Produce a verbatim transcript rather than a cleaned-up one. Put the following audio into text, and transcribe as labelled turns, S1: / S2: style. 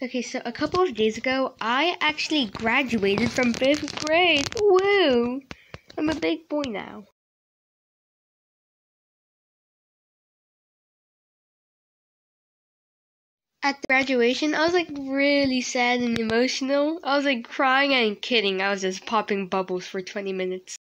S1: Okay, so a couple of days ago, I actually graduated from fifth grade. Woo! I'm a big boy now. At the graduation, I was like really sad and emotional. I was like crying and kidding. I was just popping bubbles for twenty minutes.